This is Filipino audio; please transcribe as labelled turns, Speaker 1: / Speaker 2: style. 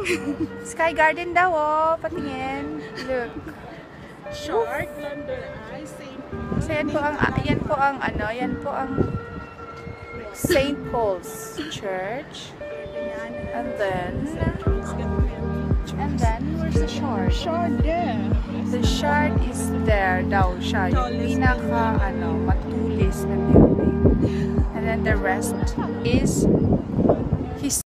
Speaker 1: Sky Garden daw, oh. Patingin. Look.
Speaker 2: Short, London Eye, St. Paul.
Speaker 1: So, yan po ang St. Paul's Church. And then, where's the shore?
Speaker 2: Short there.
Speaker 1: The shard is there daw siya. Yung pinaka, matulis na building. And then the rest is